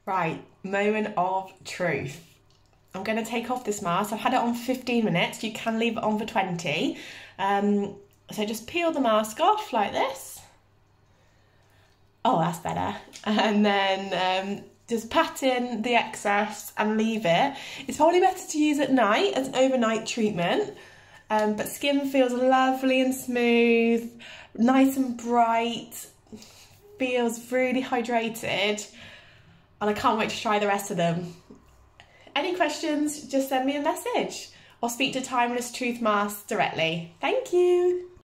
Right, moment of truth. I'm going to take off this mask. I've had it on 15 minutes. You can leave it on for 20. So just peel the mask off like this. Oh, that's better. And then just pat in the excess and leave it. It's probably better to use at night as an overnight treatment. But skin feels lovely and smooth, nice and bright, feels really hydrated. And I can't wait to try the rest of them. Any questions, just send me a message or speak to Timeless Truth Mask directly. Thank you.